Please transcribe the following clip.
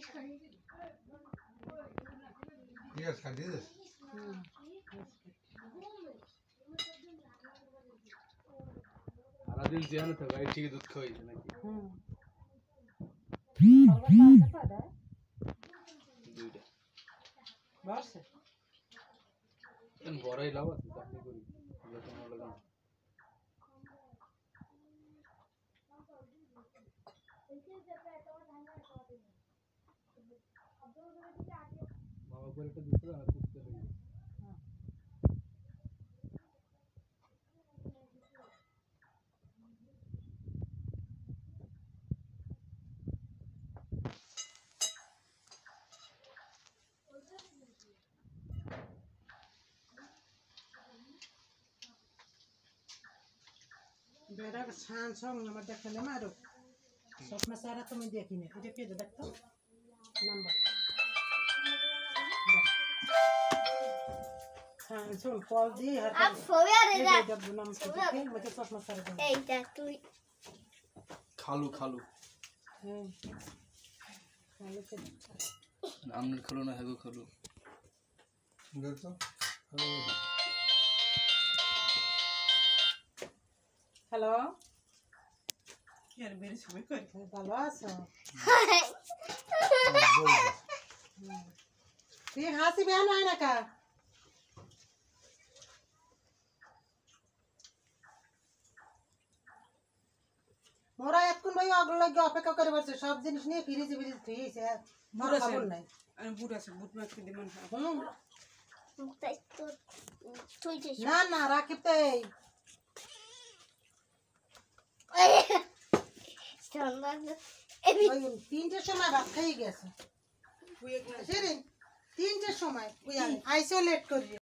Yes, can do this. সারাদিন চেয়ারে থাকা এই ঠিক দুধ খাওয়াইছে নাকি দুইটা বসে বড়াই লাভ আছে চাকরি করি তোমার লাগাম বাবা করে একটা দিতে আর করতে হবে बेरा छान सङ नम्बर देख्ने मारो सपना सारा त मैले देखिने त्यो के देख त नम्बर छान सङ कल दे अब फोया रे जा जब नम्बर देखे मैले सपना सारा दे এই দেখ তুই খালু খালু হ্যাঁ খালু কে আমনের খালু না হেগো খালু দেখো হ্যালো কি আর বেরে সবাই কই ভালো আছো তুই হাসি বেন হয় না কা মোরা এতক্ষণ ভাই অগল লাগে অপেক্ষা করে বসে সব জিনিস নিয়ে ফ্রিজে থুইছে মোরা খবর নাই আমি বুট আছে বুট মাছ দিই মন তাই তো তুই যে না না রাকিব তো এই সম্মান ওই 3টের সময় ভাত খাই গেছে সেদিন 3টের সময় ওই আইসোলেট করি